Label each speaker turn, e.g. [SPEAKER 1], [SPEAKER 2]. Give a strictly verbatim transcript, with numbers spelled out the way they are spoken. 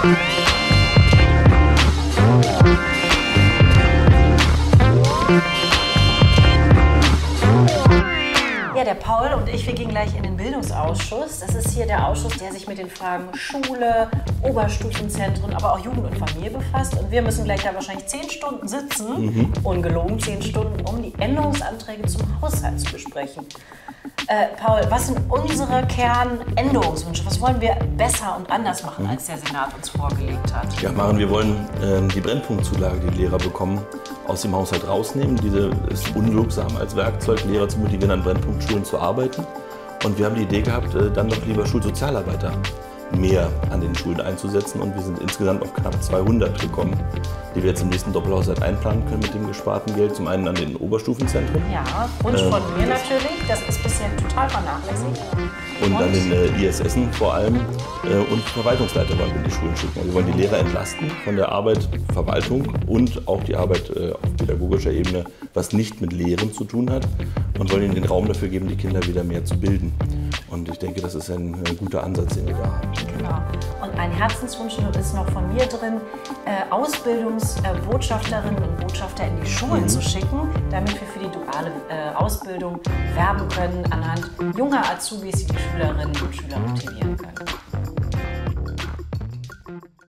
[SPEAKER 1] Ja, der Paul und ich, wir gehen gleich in den Bildungsausschuss. Das ist hier der Ausschuss, der sich mit den Fragen Schule, Oberstufenzentren, aber auch Jugend und Familie befasst. Und wir müssen gleich da wahrscheinlich zehn Stunden sitzen, mhm. ungelogen zehn Stunden, um die Änderungsanträge zum Haushalt zu besprechen. Äh, Paul, was sind unsere Kernänderungswünsche? Was wollen wir besser und anders machen, als der Senat uns vorgelegt hat?
[SPEAKER 2] Ja, Maren, wir wollen äh, die Brennpunktzulage, die Lehrer bekommen, aus dem Haushalt rausnehmen. Diese ist unwirksam als Werkzeug, Lehrer zu motivieren, an Brennpunktschulen zu arbeiten. Und wir haben die Idee gehabt, äh, dann doch lieber Schulsozialarbeiter mehr an den Schulen einzusetzen. Und wir sind insgesamt auf knapp zweihundert gekommen, die wir jetzt im nächsten Doppelhaushalt einplanen können mit dem gesparten Geld. Zum einen an den Oberstufenzentren.
[SPEAKER 1] Ja, Wunsch von äh, mir natürlich. Das ist bisher total vernachlässigt.
[SPEAKER 2] Und, und an den äh, I S Essen vor allem. Äh, und Verwaltungsleiter wollen wir in die Schulen schicken. Also wir wollen die Lehrer entlasten von der Arbeit Verwaltung und auch die Arbeit äh, auf pädagogischer Ebene, was nicht mit Lehren zu tun hat. Und wollen ihnen den Raum dafür geben, die Kinder wieder mehr zu bilden. Und ich denke, das ist ein, ein guter Ansatz, den wir da haben.
[SPEAKER 1] Genau. Und ein Herzenswunsch ist noch von mir drin, äh, Ausbildungsbotschafterinnen äh, und Botschafter in die Schulen mhm. zu schicken, damit wir für die duale äh, Ausbildung werben können anhand junger Azubis, die die Schülerinnen und Schüler motivieren können.